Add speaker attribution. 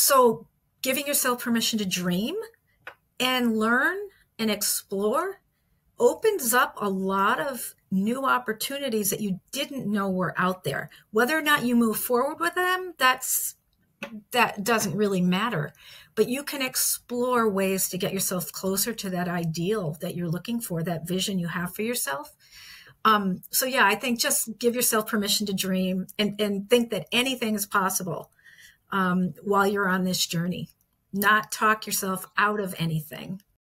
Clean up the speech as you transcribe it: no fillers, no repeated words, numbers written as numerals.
Speaker 1: So giving yourself permission to dream and learn and explore opens up a lot of new opportunities that you didn't know were out there. Whether or not you move forward with them, that doesn't really matter. But you can explore ways to get yourself closer to that ideal that you're looking for, that vision you have for yourself. So yeah, I think just give yourself permission to dream and think that anything is possible while you're on this journey. Not talk yourself out of anything.